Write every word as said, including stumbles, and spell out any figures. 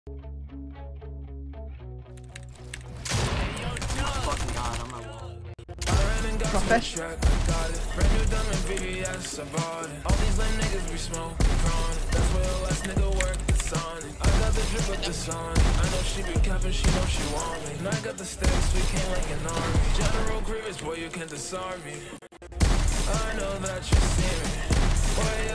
Fucking god, on my wall. Professional. All these lame niggas be smoking chronic. That's where the last nigga work the sonic. I got the drip of the sonic. I know she be capping, she know she want me. And I got the stacks, we came like an army. General Grievous, boy, you can't disarm me. I know that you see me. Boy,